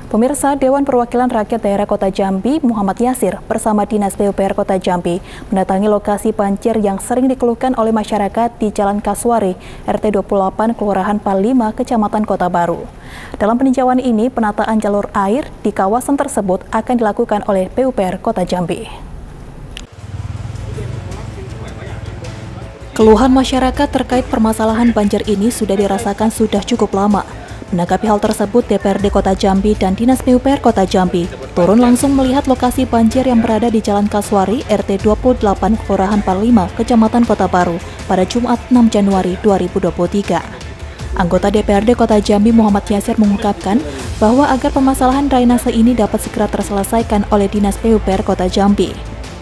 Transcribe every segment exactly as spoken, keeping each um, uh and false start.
Pemirsa, Dewan Perwakilan Rakyat Daerah Kota Jambi, Muhammad Yasir, bersama Dinas P U P R Kota Jambi, mendatangi lokasi banjir yang sering dikeluhkan oleh masyarakat di Jalan Kasuari, R T dua puluh delapan, Kelurahan Palima, Kecamatan Kota Baru. Dalam peninjauan ini, penataan jalur air di kawasan tersebut akan dilakukan oleh P U P R Kota Jambi. Keluhan masyarakat terkait permasalahan banjir ini sudah dirasakan sudah cukup lama. Menanggapi hal tersebut, D P R D Kota Jambi dan Dinas P U P R Kota Jambi turun langsung melihat lokasi banjir yang berada di Jalan Kasuari, R T dua puluh delapan, Kelurahan Palima, Kecamatan Kota Baru, pada Jumat enam Januari dua ribu dua puluh tiga. Anggota D P R D Kota Jambi Muhammad Yasir mengungkapkan bahwa agar permasalahan drainase ini dapat segera terselesaikan oleh Dinas P U P R Kota Jambi.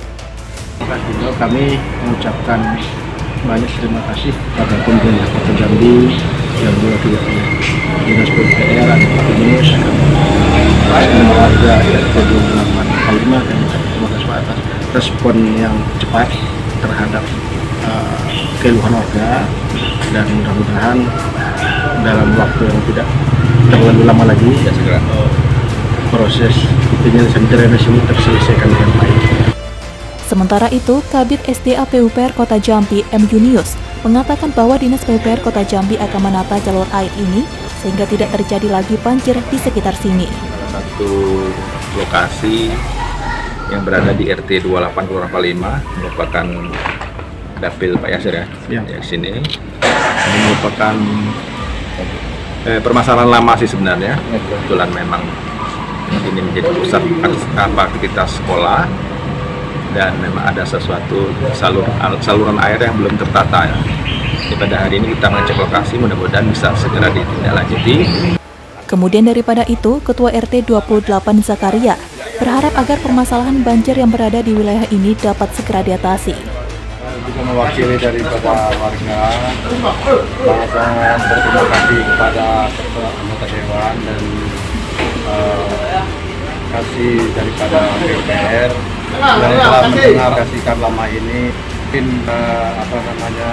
Kami mengucapkan banyak terima kasih kepada pemerintah Kota Jambi dan juga pihak Dinas P U P R dan Pak Yunus dan warga R T dua puluh delapan Palima, dan terima kasih atas respon yang cepat terhadap uh, keluhan warga, dan mudah-mudahan dalam waktu yang tidak terlalu lama lagi ya segera proses penyelesaian drainase ini terselesaikan dengan baik. Sementara itu, Kabid S D A P U P R Kota Jambi M Yunius mengatakan bahwa Dinas P U P R Kota Jambi akan menata jalur air ini sehingga tidak terjadi lagi banjir di sekitar sini. Satu lokasi yang berada di R T dua puluh delapan Kelurahan Palima merupakan dapil Pak Yasir ya, ya. Di sini ini merupakan eh, permasalahan lama sih sebenarnya. Kebetulan memang ini menjadi pusat aktivitas sekolah, dan memang ada sesuatu salur, saluran air yang belum tertata ya. Jadi pada hari ini kita mengecek lokasi, mudah-mudahan bisa segera ditindaklanjuti. Kemudian daripada itu, Ketua R T dua puluh delapan Zakaria berharap agar permasalahan banjir yang berada di wilayah ini dapat segera diatasi. Juga mewakili daripada warga, sangat berterima kasih kepada Ketua Anggota Dewan dan uh, kasih daripada P U P R yang telah mendengar kasih lama ini. Mungkin uh, apa namanya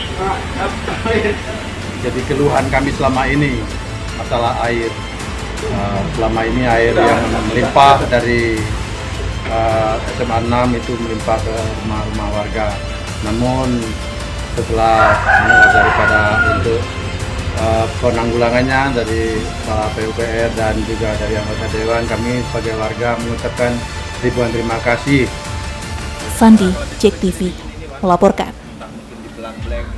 jadi keluhan kami selama ini masalah air. Uh, selama ini air yang melimpah dari uh, S M A enam itu melimpah ke rumah-rumah warga. Namun setelah mendengar daripada untuk uh, penanggulangannya dari Pak P U P R dan juga dari anggota Dewan, kami sebagai warga mengucapkan ribuan terima kasih. Sandi, J E K T V, melaporkan.